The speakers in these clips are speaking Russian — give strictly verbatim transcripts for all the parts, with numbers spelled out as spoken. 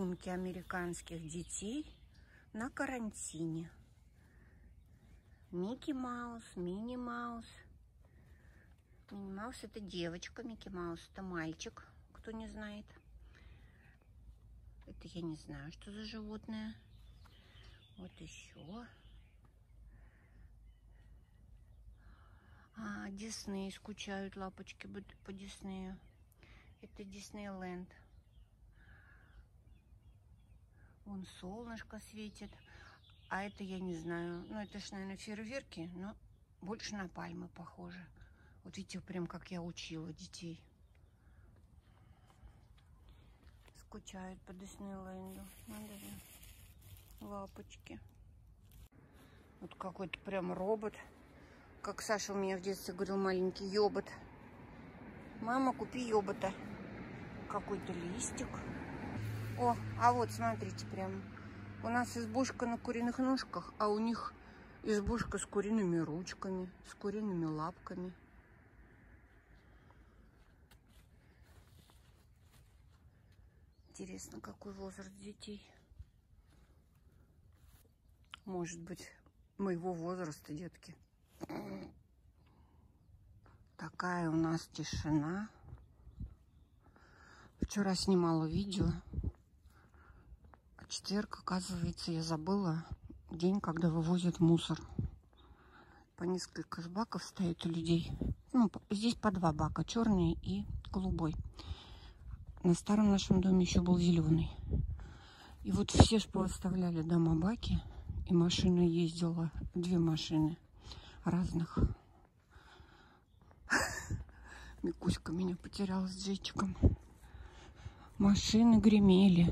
рисунки американских детей на карантине. Микки Маус, Мини Маус. Мини Маус это девочка, Микки Маус это мальчик, кто не знает. Это я не знаю, что за животное. Вот еще. А, Дисней скучают лапочки по Диснею. Это Диснейленд. Вон солнышко светит. А это я не знаю. Ну, это ж, наверное, фейерверки, но больше на пальмы похоже. Вот видите, прям как я учила детей. Скучают по Диснейленду. Надо же. Лапочки. Вот какой-то прям робот. Как Саша у меня в детстве говорил, маленький ёбот. Мама, купи ёбота. Какой-то листик. О, а вот смотрите, прям у нас избушка на куриных ножках, а у них избушка с куриными ручками, с куриными лапками. Интересно, какой возраст детей. Может быть, моего возраста, детки. Такая у нас тишина. Вчера снимала видео. А четверг, оказывается, я забыла день, когда вывозят мусор. По несколько баков стоит у людей. Ну, здесь по два бака, черный и голубой. На старом нашем доме еще был зеленый. И вот все ж поставляли дома баки. И машина ездила, две машины разных. Микуська меня потеряла с Джейчиком. Машины гремели.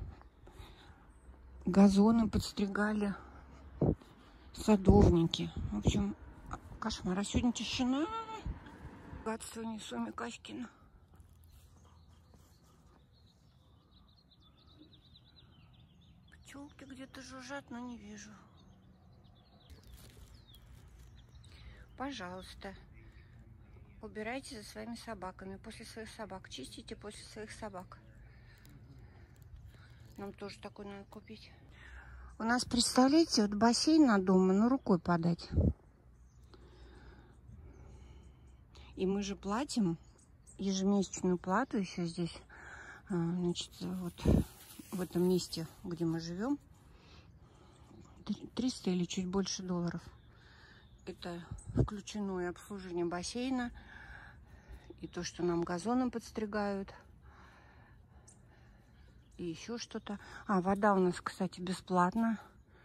Газоны подстригали. Садовники. В общем, кошмар. А сегодня тишина. Богатство несу Микаськина. Пчелки где-то жужжат, но не вижу. Пожалуйста, убирайте за своими собаками. После своих собак. Чистите после своих собак. Нам тоже такой надо купить. У нас, представляете, вот бассейн на дома, ну, рукой подать. И мы же платим ежемесячную плату еще здесь. Значит, вот в этом месте, где мы живем. триста или чуть больше долларов. Это включено и обслуживание бассейна, и то, что нам газоном подстригают, и еще что-то. А, вода у нас, кстати, бесплатна.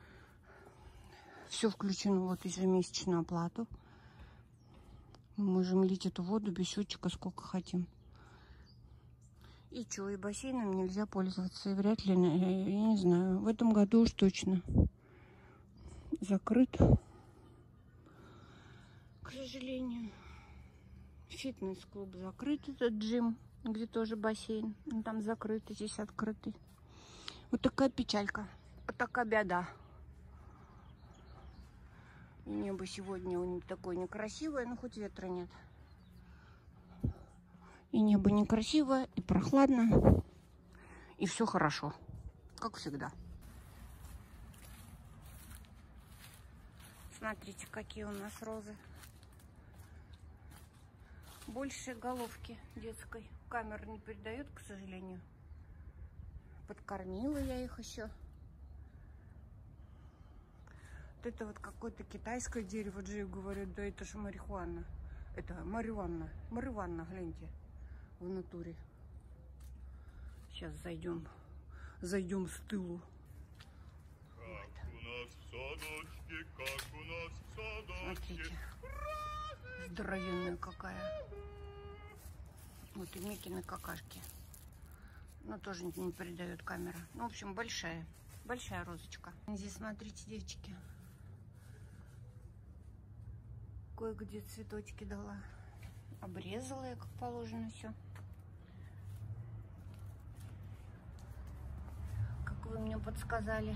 Все включено вот ежемесячную оплату. Мы можем лить эту воду без счетчика сколько хотим. И что, и бассейном нельзя пользоваться, и вряд ли, я не знаю, в этом году уж точно закрыт. К сожалению, фитнес-клуб закрыт, этот джим, где тоже бассейн. Он там закрытый, здесь открытый. Вот такая печалька, вот такая беда. И небо сегодня у них такое некрасивое, но хоть ветра нет. И небо некрасивое, и прохладно, и все хорошо, как всегда. Смотрите, какие у нас розы. Больше головки детской. Камера не передает, к сожалению. Подкормила я их еще. Вот это вот какое-то китайское дерево. Джей говорит, да это же марихуана. Это марихуана. Марихуана, гляньте. В натуре. Сейчас зайдем. Зайдем с тылу. Как у нас в садочке, как у нас в садочке. Смотрите. Здоровенная какая. Вот и Микины какашки. Но тоже не передает камера. Ну, в общем, большая. Большая розочка. Здесь, смотрите, девочки. Кое-где цветочки дала. Обрезала я, как положено, все. Как вы мне подсказали.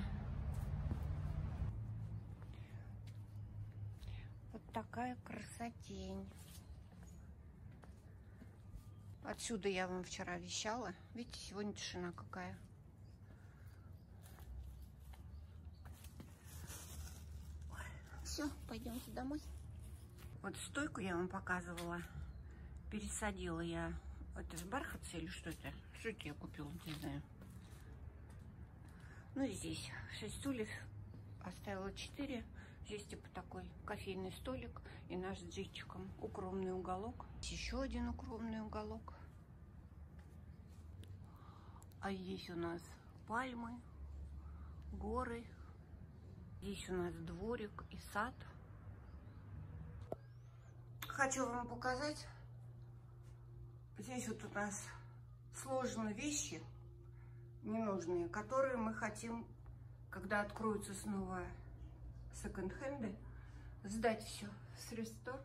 Вот такая красотень. Отсюда я вам вчера вещала. Видите, сегодня тишина какая. Все, пойдемте домой. Вот стойку я вам показывала. Пересадила я. Это же бархатцы или что это? Что это я купила, не знаю. Ну и здесь шесть стульев. Оставила четыре. Здесь типа такой кофейный столик и наш с джитчиком. Укромный уголок. Еще один укромный уголок. А здесь у нас пальмы, горы. Здесь у нас дворик и сад. Хочу вам показать. Здесь вот у нас сложены вещи ненужные, которые мы хотим, когда откроются снова секонд-хенды, сдать все с рестор.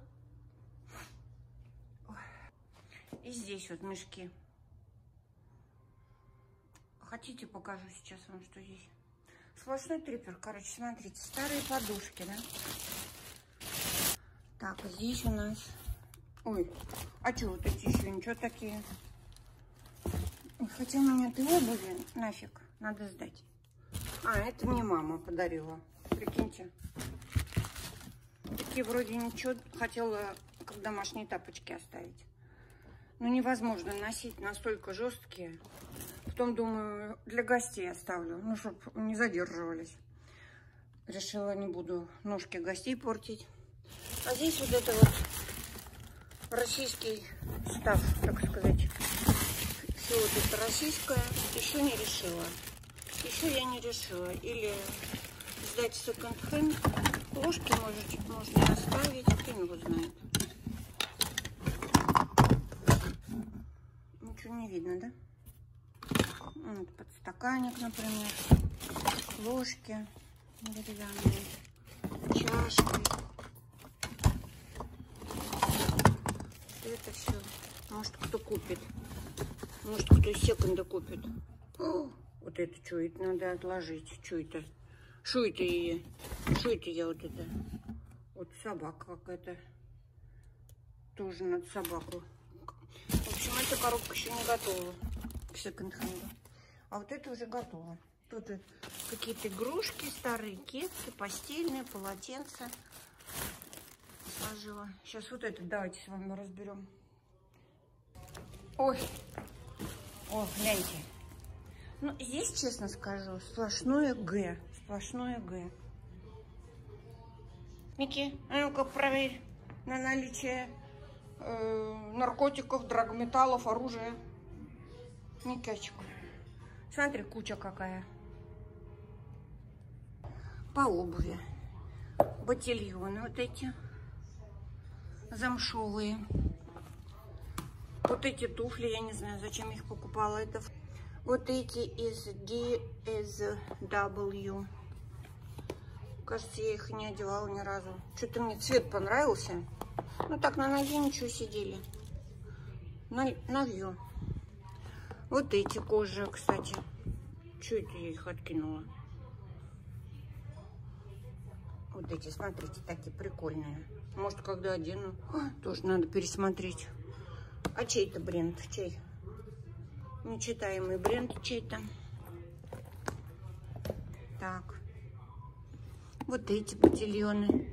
И здесь вот мешки. Хотите, покажу сейчас вам, что здесь. Сплошной трипер. Короче, смотрите, старые подушки, да? Так, здесь у нас... Ой, а что вот эти еще? Ничего такие. Хотя у меня этой обуви нафиг. Надо сдать. А, это мне мама подарила. Прикиньте. Такие вроде ничего. Хотела как домашние тапочки оставить. Но невозможно носить, настолько жесткие. Потом думаю, для гостей оставлю. Ну, чтобы не задерживались. Решила, не буду ножки гостей портить. А здесь вот это вот российский став, так сказать. Все вот это российское. Еще не решила. Еще я не решила. Или сдать секонд-хенд. Ложки может, можно оставить. Кто его знает. Ничего не видно, да? Вот подстаканник, например. Ложки деревянные. Чашки. Это все. Может, кто купит. Может, кто из секонда купит. О, вот это что? Это надо отложить. Что это? Что это я? Что это я вот это? Вот собака какая-то. Тоже надо собаку. В общем, эта коробка еще не готова к секонд-хенду. А вот это уже готово. Тут какие-то игрушки, старые кепки, постельные, полотенца. Сложила. Сейчас вот это давайте с вами разберем. Ой. О, гляньте. Ну, здесь, честно скажу, сплошное Г. Сплошное Г. Микки, а ну-ка проверь на наличие э, наркотиков, драгметаллов, оружия. Микячик. Смотри, куча какая. По обуви. Ботильоны вот эти. Замшовые. Вот эти туфли, я не знаю, зачем их покупала. Это вот эти из ди эс дабл ю. Кажется, я их не одевала ни разу. Что-то мне цвет понравился. Ну так, на ноге ничего сидели. На, навью. Вот эти кожи, кстати. Что это я их откинула? Вот эти, смотрите, такие прикольные. Может, когда одену, тоже надо пересмотреть. А чей это бренд? Чей? Нечитаемый бренд чей-то. Так. Вот эти ботильоны.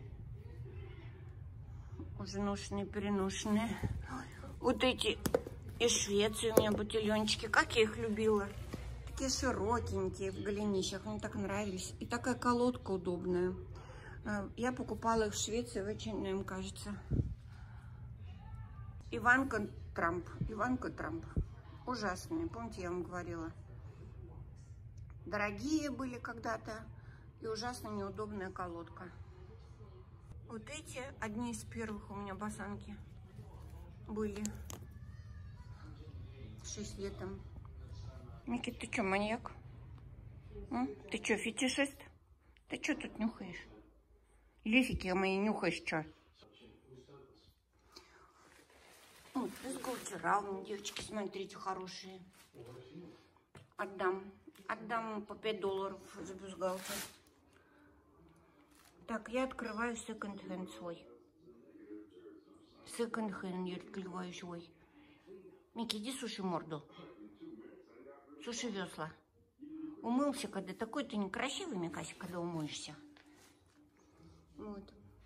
Уже ношенные, переношенные. Вот эти из Швеции у меня ботильончики. Как я их любила. Такие широкенькие в голенищах. Мне так нравились. И такая колодка удобная. Я покупала их в Швеции, в эйч энд эм, кажется. Иванка Трамп. Иванка Трамп. Ужасные. Помните, я вам говорила? Дорогие были когда-то. И ужасно неудобная колодка. Вот эти одни из первых у меня босанки были. Шесть лет там. Микки, ты что, маньяк? М? Ты что, фетишист? Ты что тут нюхаешь? Лифики мои нюхаешь, что? Вот, бюстгальтера, девочки, смотрите, хорошие. Отдам. Отдам по пять долларов за бюстгальтер. Так, я открываю секонд-хенд свой. Секонд-хенд я открываю свой. Микки, иди суши морду. Суши весла. Умылся, когда такой ты некрасивый, Микася, когда умоешься. Вот.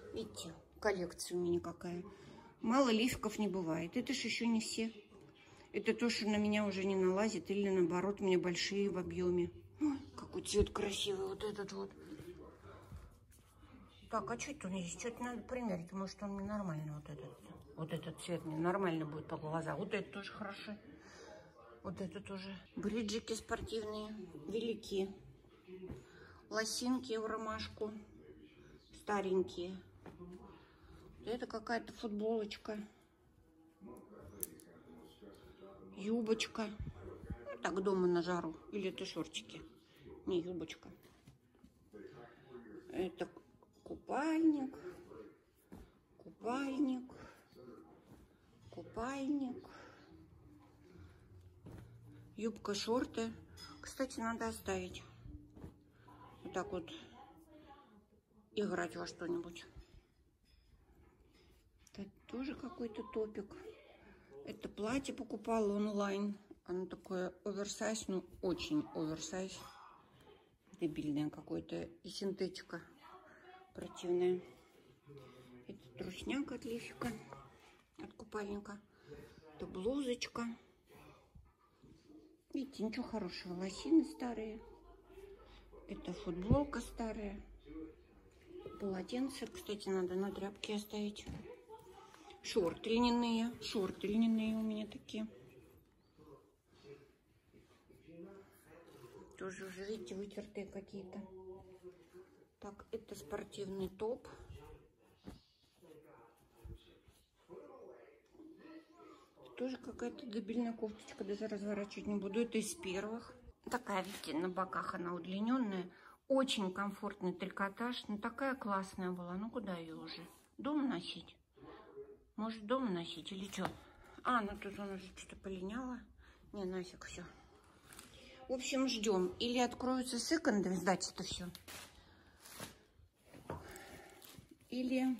Видите, коллекция у меня какая. Мало лификов не бывает. Это ж еще не все. Это то, что на меня уже не налазит. Или наоборот, у меня большие в объеме. Ой, какой цвет красивый вот этот вот. Так, а что это у меня здесь? Что-то надо примерить. Может, он мне нормально вот этот. Вот этот цвет мне нормально будет по глазам. Вот это тоже хорошо. Вот это тоже. Бриджики спортивные. Велики. Лосинки в ромашку. Старенькие. Это какая-то футболочка. Юбочка. Ну, так, дома на жару. Или это шортики. Не, юбочка. Это купальник. Купальник. Купальник. Юбка, шорты. Кстати, надо оставить. Вот так вот играть во что-нибудь. Это тоже какой-то топик. Это платье покупала онлайн. Оно такое оверсайз, ну очень оверсайз. Дебильное какое-то. И синтетика противная. Это трусняк от лифика. От купальника. Это блузочка. Видите, ничего хорошего. Лосины старые. Это футболка старая. Полотенце, кстати, надо на тряпке оставить. Шорты льняные. Шорты льняные у меня такие. Тоже уже, видите, вытертые какие-то. Так, это спортивный топ. Тоже какая-то дебильная кофточка. Даже разворачивать не буду. Это из первых. Такая, видите, на боках она удлиненная. Очень комфортный трикотаж. Ну, такая классная была. Ну, куда ее уже? Дома носить? Может, дома носить или что? А, ну тут он уже что-то полиняло. Не, нафиг все. В общем, ждем. Или откроются секонды, сдать это все. Или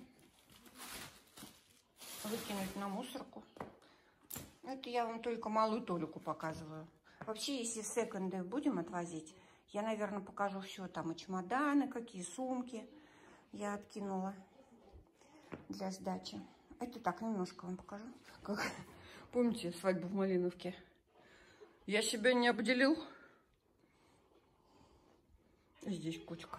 выкинуть на мусорку. Это я вам только малую толику показываю. Вообще, если в секонды будем отвозить, я, наверное, покажу все. Там и чемоданы, какие сумки я откинула для сдачи. Это так, немножко вам покажу. Как... Помните свадьбу в Малиновке? Я себя не обделил. Здесь кучка.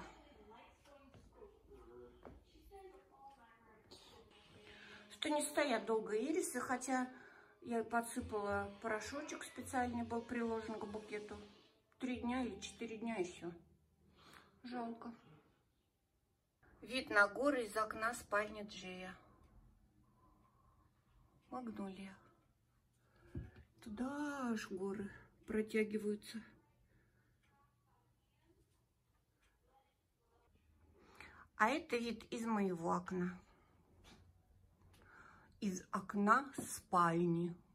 Что не стоят долго ирисы, хотя я подсыпала порошочек специальный, был приложен к букету. Три дня или четыре дня и все. Жалко. Вид на горы из окна спальни Джея. Магнолия. Туда аж горы протягиваются. А это вид из моего окна. Из окна спальни.